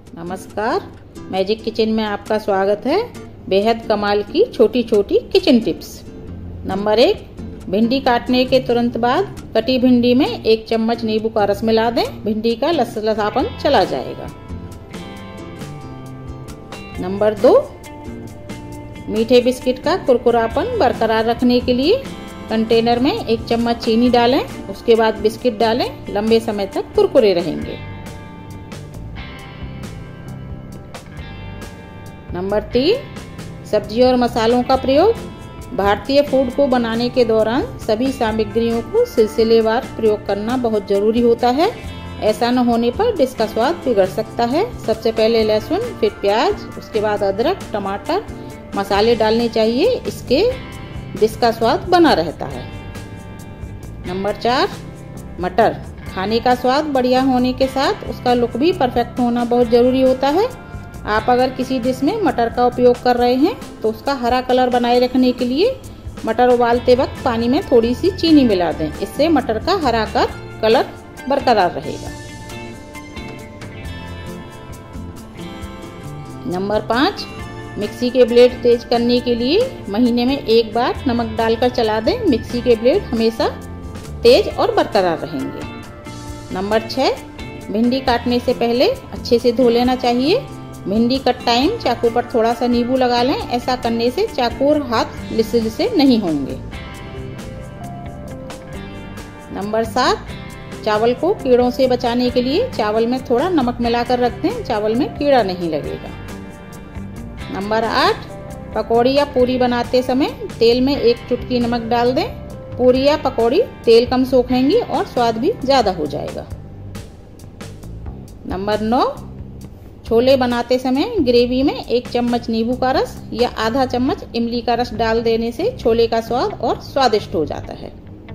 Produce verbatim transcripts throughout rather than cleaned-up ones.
नमस्कार, magic kitchen में आपका स्वागत है। बेहद कमाल की छोटी छोटी किचन टिप्स। नंबर एक, भिंडी काटने के तुरंत बाद कटी भिंडी में एक चम्मच नींबू का रस मिला दें। भिंडी का लसलसापन चला जाएगा। नंबर दो, मीठे बिस्किट का कुरकुरापन बरकरार रखने के लिए कंटेनर में एक चम्मच चीनी डालें, उसके बाद बिस्किट डालें। लंबे समय तक कुरकुरे रहेंगे। नंबर तीन, सब्जी और मसालों का प्रयोग। भारतीय फूड को बनाने के दौरान सभी सामग्रियों को सिलसिलेवार प्रयोग करना बहुत जरूरी होता है। ऐसा न होने पर डिश का स्वाद बिगड़ सकता है। सबसे पहले लहसुन, फिर प्याज, उसके बाद अदरक, टमाटर, मसाले डालने चाहिए। इसके डिश का स्वाद बना रहता है। नंबर चार, मटर। खाने का स्वाद बढ़िया होने के साथ उसका लुक भी परफेक्ट होना बहुत जरूरी होता है। आप अगर किसी डिश में मटर का उपयोग कर रहे हैं तो उसका हरा कलर बनाए रखने के लिए मटर उबालते वक्त पानी में थोड़ी सी चीनी मिला दें। इससे मटर का हरा कलर बरकरार रहेगा। नंबर पाँच, मिक्सी के ब्लेड तेज करने के लिए महीने में एक बार नमक डालकर चला दें। मिक्सी के ब्लेड हमेशा तेज और बरकरार रहेंगे। नंबर छः, भिंडी काटने से पहले अच्छे से धो लेना चाहिए। भिंडी कट टाइम चाकू पर थोड़ा सा नींबू लगा लें। ऐसा करने से चाकू और हाथ लिसे लिसे नहीं होंगे। नंबर सात, चावल को कीड़ों से बचाने के लिए चावल में थोड़ा नमक मिलाकर रख दें। चावल में कीड़ा नहीं लगेगा। नंबर आठ, पकौड़ी या पूरी बनाते समय तेल में एक चुटकी नमक डाल दें। पूरी या पकौड़ी तेल कम सोखेंगी और स्वाद भी ज्यादा हो जाएगा। नंबर नौ, छोले बनाते समय ग्रेवी में एक चम्मच नींबू का रस या आधा चम्मच इमली का रस डाल देने से छोले का स्वाद और स्वादिष्ट हो जाता है।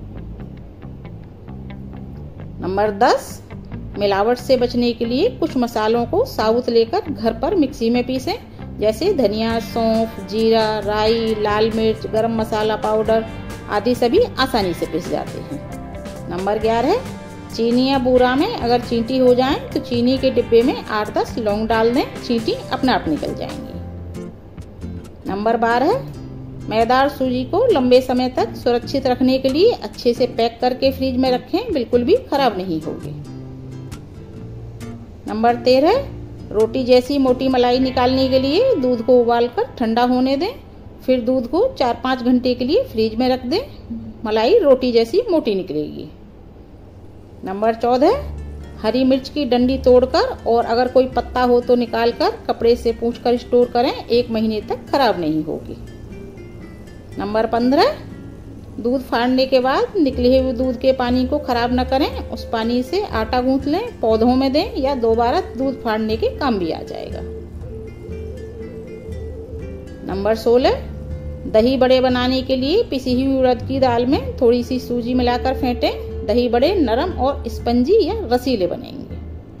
नंबर दस, मिलावट से बचने के लिए कुछ मसालों को साबुत लेकर घर पर मिक्सी में पीसें। जैसे धनिया, सौंफ, जीरा, राई, लाल मिर्च, गरम मसाला पाउडर आदि सभी आसानी से पिस जाते हैं। नंबर ग्यारह, चीनी या बूरा में अगर चींटी हो जाए तो चीनी के डिब्बे में आठ दस लौंग डाल दें। चींटी अपने आप निकल जाएंगी। नंबर बारह, मैदा और सूजी को लंबे समय तक सुरक्षित रखने के लिए अच्छे से पैक करके फ्रिज में रखें। बिल्कुल भी खराब नहीं होगी। नंबर तेरह, रोटी जैसी मोटी मलाई निकालने के लिए दूध को उबालकर ठंडा होने दें। फिर दूध को चार पाँच घंटे के लिए फ्रिज में रख दें। मलाई रोटी जैसी मोटी निकलेगी। नंबर चौदह, हरी मिर्च की डंडी तोड़कर और अगर कोई पत्ता हो तो निकालकर कपड़े से पोंछकर स्टोर करें। एक महीने तक खराब नहीं होगी। नंबर पंद्रह, दूध फाड़ने के बाद निकले हुए दूध के पानी को खराब न करें। उस पानी से आटा गूंथ लें, पौधों में दें या दोबारा दूध फाड़ने के काम भी आ जाएगा। नंबर सोलह, दही बड़े बनाने के लिए पिसी हुई उड़द की दाल में थोड़ी सी सूजी मिलाकर फेंटें। दही बड़े नरम और स्पंजी या रसीले बनेंगे।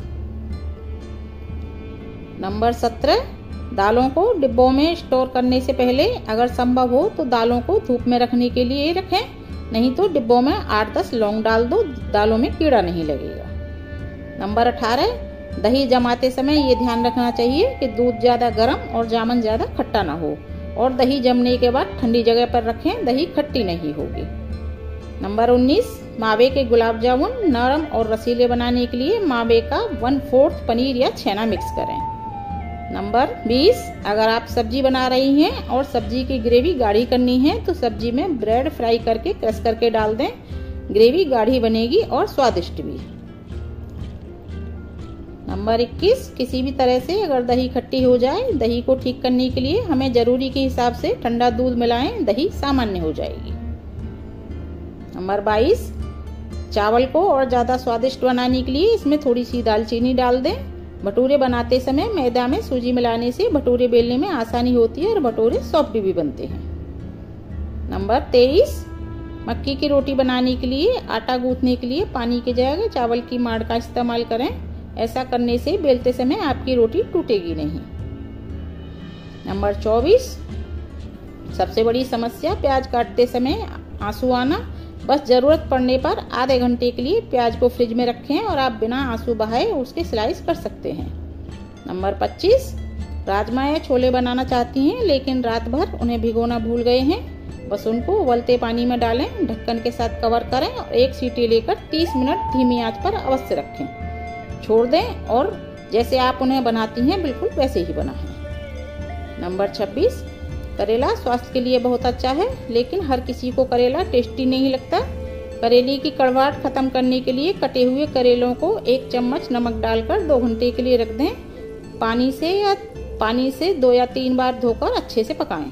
नंबर सत्रह, दालों को डिब्बों में स्टोर करने से पहले अगर संभव हो तो दालों को धूप में रखने के लिए रखें। नहीं तो डिब्बों में आठ दस लौंग डाल दो। दालों में कीड़ा नहीं लगेगा। नंबर अठारह, दही जमाते समय ये ध्यान रखना चाहिए कि दूध ज्यादा गर्म और जामन ज्यादा खट्टा ना हो। और दही जमने के बाद ठंडी जगह पर रखें। दही खट्टी नहीं होगी। नंबर उन्नीस, मावे के गुलाब जामुन नरम और रसीले बनाने के लिए मावे का वन फोर्थ पनीर या छेना मिक्स करें। नंबर बीस, अगर आप सब्जी बना रही हैं और सब्जी की ग्रेवी गाढ़ी करनी है तो सब्जी में ब्रेड फ्राई करके क्रश करके डाल दें। ग्रेवी गाढ़ी बनेगी और स्वादिष्ट भी। नंबर इक्कीस, किसी भी तरह से अगर दही खट्टी हो जाए, दही को ठीक करने के लिए हमें जरूरी के हिसाब से ठंडा दूध मिलाएं। दही सामान्य हो जाएगी। नंबर बाईस, चावल को और ज्यादा स्वादिष्ट बनाने के लिए इसमें थोड़ी सी दालचीनी डाल दें। भटूरे बनाते समय मैदा में सूजी मिलाने से भटूरे बेलने में आसानी होती है और भटूरे सॉफ्ट भी बनते हैं। नंबर तेईस, मक्की की रोटी बनाने के लिए आटा गूंथने के लिए पानी की जगह चावल की माड़ का इस्तेमाल करें। ऐसा करने से बेलते समय आपकी रोटी टूटेगी नहीं। नंबर चौबीस, सबसे बड़ी समस्या प्याज काटते समय आंसू आना। बस जरूरत पड़ने पर आधे घंटे के लिए प्याज को फ्रिज में रखें और आप बिना आंसू बहाए उसके स्लाइस कर सकते हैं। नंबर पच्चीस, राजमा या छोले बनाना चाहती हैं लेकिन रात भर उन्हें भिगोना भूल गए हैं। बस उनको उबलते पानी में डालें, ढक्कन के साथ कवर करें और एक सीटी लेकर तीस मिनट धीमी आंच पर अवश्य रखें। छोड़ दें और जैसे आप उन्हें बनाती हैं बिल्कुल वैसे ही बनाएं। नंबर छब्बीस, करेला स्वास्थ्य के लिए बहुत अच्छा है लेकिन हर किसी को करेला टेस्टी नहीं लगता। करेले की कड़वाहट खत्म करने के लिए कटे हुए करेलों को एक चम्मच नमक डालकर दो घंटे के लिए रख दें। पानी से या पानी से दो या तीन बार धोकर अच्छे से पकाएं।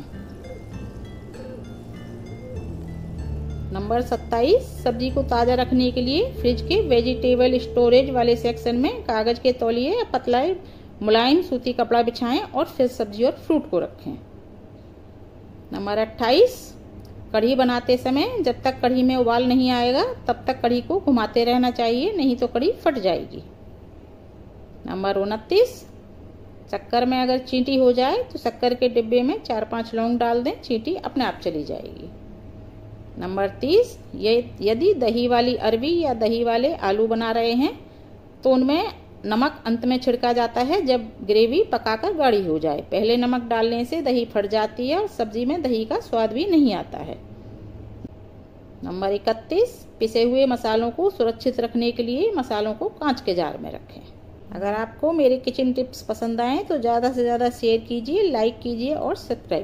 नंबर सत्ताईस, सब्जी को ताज़ा रखने के लिए फ्रिज के वेजिटेबल स्टोरेज वाले सेक्शन में कागज के तौलिए या पतला मुलायम सूती कपड़ा बिछाएं और फिर सब्जी और फ्रूट को रखें। नंबर अट्ठाईस, कढ़ी बनाते समय जब तक कढ़ी में उबाल नहीं आएगा तब तक कढ़ी को घुमाते रहना चाहिए, नहीं तो कढ़ी फट जाएगी। नंबर उनतीस, शक्कर में अगर चींटी हो जाए तो शक्कर के डिब्बे में चार पांच लौंग डाल दें, चींटी अपने आप चली जाएगी। नंबर तीस, यदि दही वाली अरबी या दही वाले आलू बना रहे हैं तो उनमें नमक अंत में छिड़का जाता है जब ग्रेवी पकाकर गाढ़ी हो जाए। पहले नमक डालने से दही फट जाती है और सब्जी में दही का स्वाद भी नहीं आता है। नंबर इकतीस, पिसे हुए मसालों को सुरक्षित रखने के लिए मसालों को कांच के जार में रखें। अगर आपको मेरे किचन टिप्स पसंद आए तो ज़्यादा से ज़्यादा शेयर कीजिए, लाइक कीजिए और सब्सक्राइब